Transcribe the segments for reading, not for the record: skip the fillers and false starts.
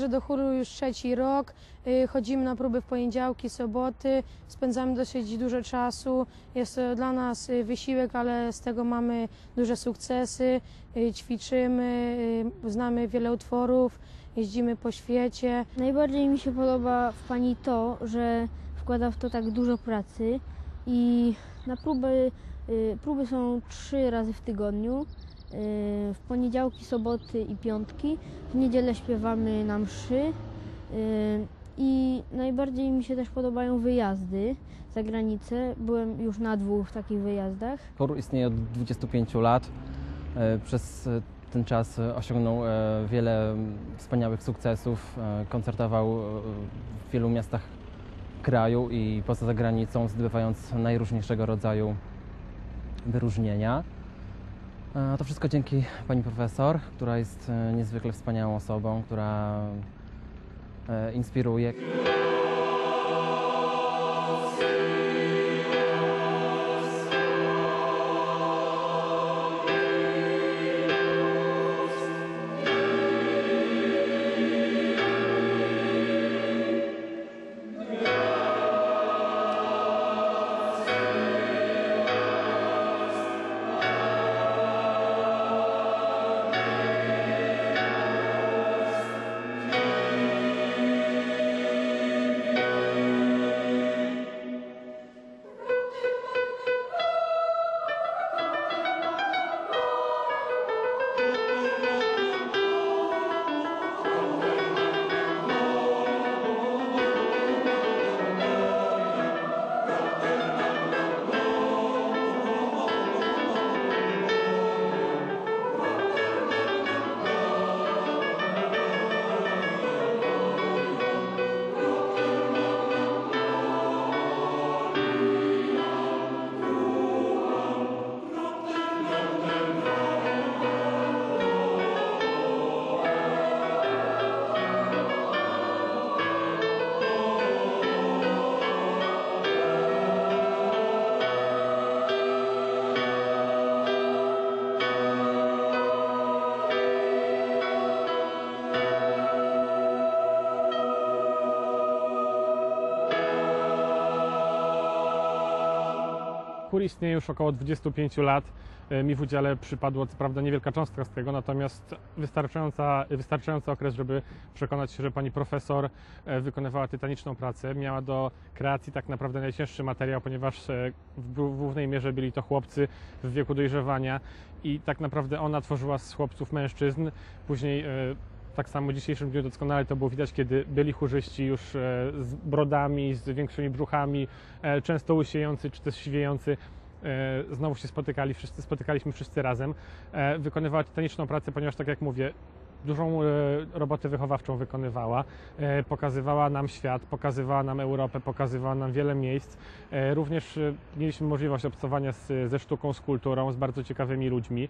Chodzę do chóru już 3. rok, chodzimy na próby w poniedziałki, soboty, spędzamy dosyć dużo czasu. Jest to dla nas wysiłek, ale z tego mamy duże sukcesy, ćwiczymy, znamy wiele utworów, jeździmy po świecie. Najbardziej mi się podoba w pani to, że wkłada w to tak dużo pracy i na próby są 3 razy w tygodniu. W poniedziałki, soboty i piątki. W niedzielę śpiewamy na mszy i najbardziej mi się też podobają wyjazdy za granicę. Byłem już na 2 takich wyjazdach. Chór istnieje od 25 lat. Przez ten czas osiągnął wiele wspaniałych sukcesów. Koncertował w wielu miastach kraju i poza zagranicą, zdobywając najróżniejszego rodzaju wyróżnienia. To wszystko dzięki pani profesor, która jest niezwykle wspaniałą osobą, która inspiruje. Chór istnieje już około 25 lat. Mi w udziale przypadło co prawda niewielka cząstka z tego, natomiast wystarczający okres, żeby przekonać się, że pani profesor wykonywała tytaniczną pracę. Miała do kreacji tak naprawdę najcięższy materiał, ponieważ w głównej mierze byli to chłopcy w wieku dojrzewania i tak naprawdę ona tworzyła z chłopców mężczyzn. Później tak samo w dzisiejszym dniu doskonale to było widać, kiedy byli chórzyści już z brodami, z większymi brzuchami, często łysiejący czy też siwiejący. Znowu się spotykaliśmy wszyscy razem. Wykonywała tytaniczną pracę, ponieważ tak jak mówię, dużą robotę wychowawczą wykonywała. Pokazywała nam świat, pokazywała nam Europę, pokazywała nam wiele miejsc. Również mieliśmy możliwość obcowania ze sztuką, z kulturą, z bardzo ciekawymi ludźmi.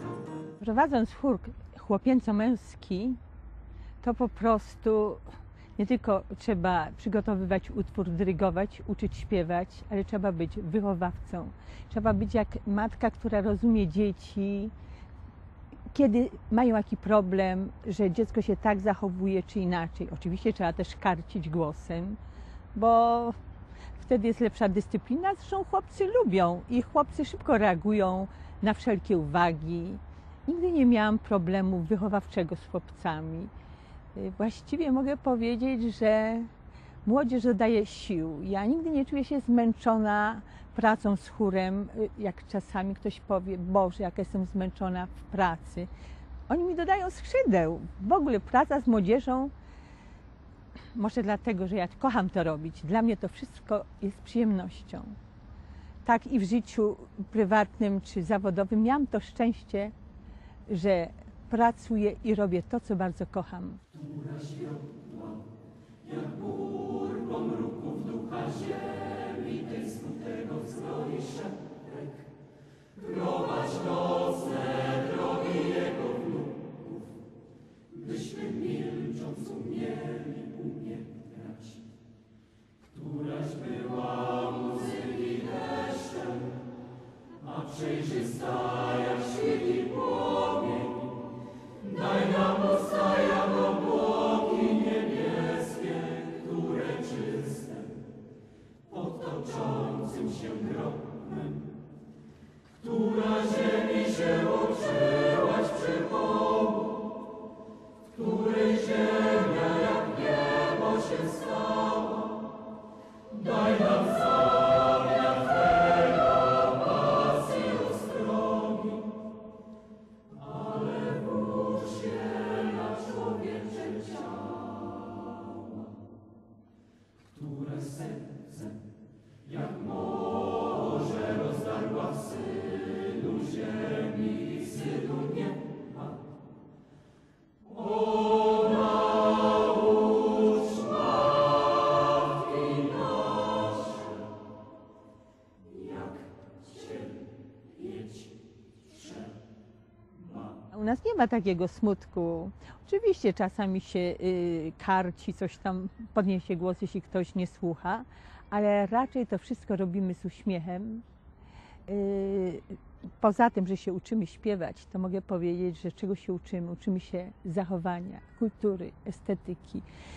Prowadząc chór chłopięco-męski, to po prostu Nie tylko trzeba przygotowywać utwór, dyrygować, uczyć śpiewać, ale trzeba być wychowawcą. Trzeba być jak matka, która rozumie dzieci, kiedy mają jakiś problem, że dziecko się tak zachowuje czy inaczej. Oczywiście trzeba też karcić głosem, bo wtedy jest lepsza dyscyplina. Zresztą chłopcy lubią i chłopcy szybko reagują na wszelkie uwagi. Nigdy nie miałam problemu wychowawczego z chłopcami. Właściwie mogę powiedzieć, że młodzież dodaje sił. Ja nigdy nie czuję się zmęczona pracą z chórem, jak czasami ktoś powie: Boże, jak jestem zmęczona w pracy. Oni mi dodają skrzydeł. W ogóle praca z młodzieżą, może dlatego, że ja kocham to robić, dla mnie to wszystko jest przyjemnością. Tak i w życiu prywatnym czy zawodowym miałam to szczęście, że pracuję i robię to, co bardzo kocham. U nas nie ma takiego smutku. Oczywiście czasami się karci, coś tam podniesie głos, jeśli ktoś nie słucha, ale raczej to wszystko robimy z uśmiechem. Poza tym, że się uczymy śpiewać, to mogę powiedzieć, że czego się uczymy? Uczymy się zachowania, kultury, estetyki.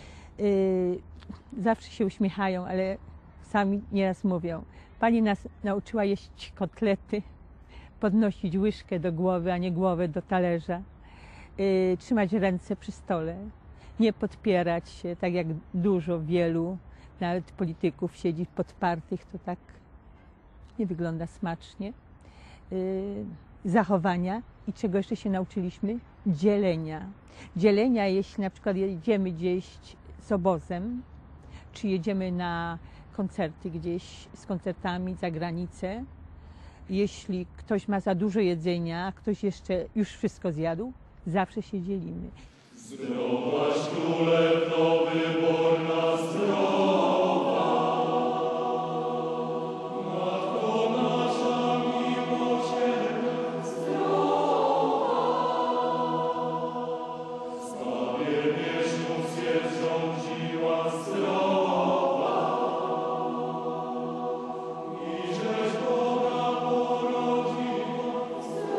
Zawsze się uśmiechają, ale sami nieraz mówią: Pani nas nauczyła jeść kotlety, podnosić łyżkę do głowy, a nie głowę do talerza, trzymać ręce przy stole, nie podpierać się, tak jak wielu, nawet polityków siedzi podpartych, to tak nie wygląda smacznie. Zachowania i czego jeszcze się nauczyliśmy? Dzielenia. Dzielenia, jeśli na przykład jedziemy gdzieś z obozem, czy jedziemy na koncerty gdzieś z koncertami za granicę, jeśli ktoś ma za dużo jedzenia, a ktoś jeszcze już wszystko zjadł, zawsze się dzielimy. Zdrowaś królewno wyborna, zdrowa, Matko nasza miłosierna, zdrowa, Zbawię mieszków świat rządziła, zdrowa, i żeś Boga porodziła,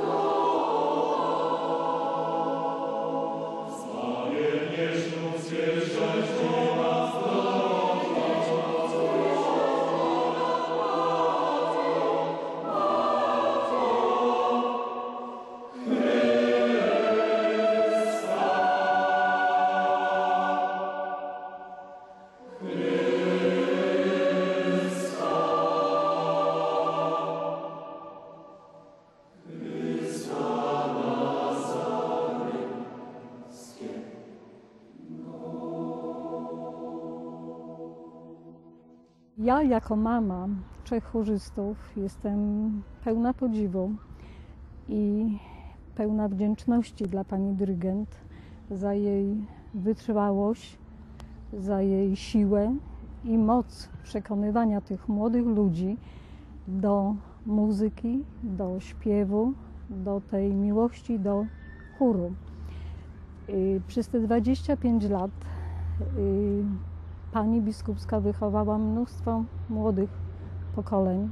Ja jako mama 3 chórzystów jestem pełna podziwu i pełna wdzięczności dla pani dyrygent za jej wytrwałość, za jej siłę i moc przekonywania tych młodych ludzi do muzyki, do śpiewu, do tej miłości do chóru. Przez te 25 lat pani biskupska wychowała mnóstwo młodych pokoleń,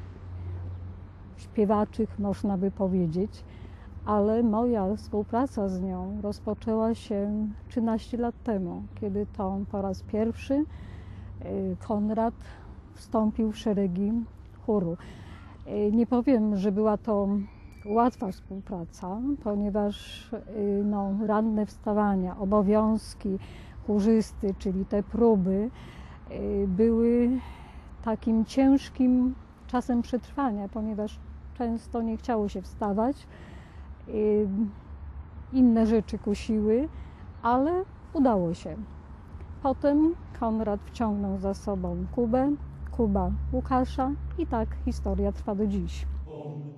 śpiewaczych można by powiedzieć, ale moja współpraca z nią rozpoczęła się 13 lat temu, kiedy to po raz pierwszy Konrad wstąpił w szeregi chóru. Nie powiem, że była to łatwa współpraca, ponieważ ranne wstawania, obowiązki chórzysty, czyli te próby, były takim ciężkim czasem przetrwania, ponieważ często nie chciało się wstawać, inne rzeczy kusiły, ale udało się. Potem Konrad wciągnął za sobą Kubę, Kuba Łukasza i tak historia trwa do dziś.